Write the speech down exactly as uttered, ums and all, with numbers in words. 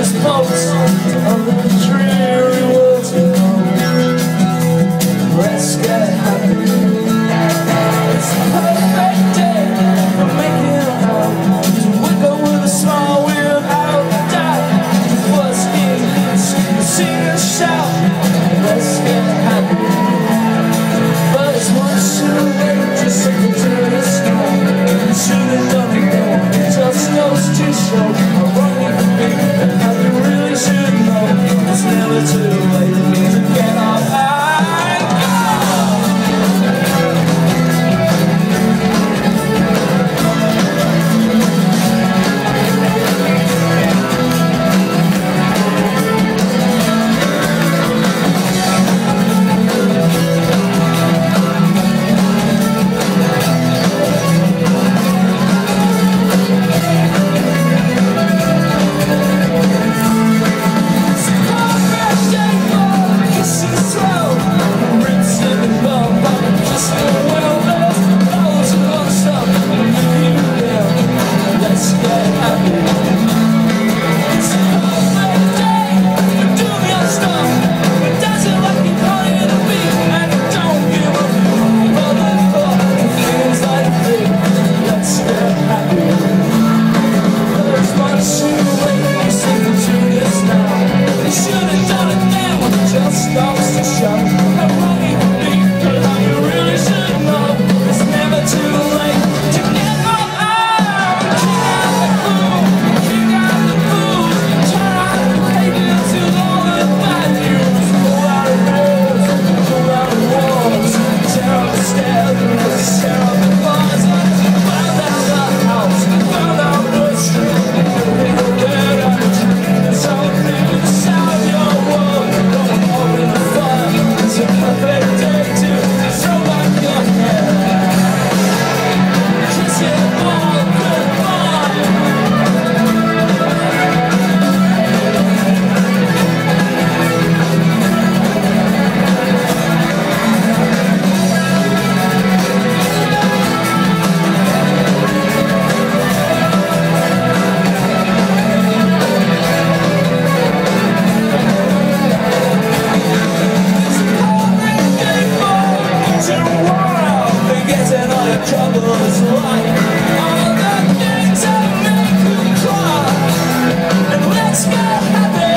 endless boats on the dreary world to go. Let's get happy. It's a perfect day for making a home. To wake up with a smile without a doubt. What's in this? Sing and shout. Let's get happy. But it's once too late, just something to the snow. Should have done it though, it just goes to show how wrong you can be and how you really should know. It's never too late to get off high. Troubles like all the things that make you cry, and let's get happy.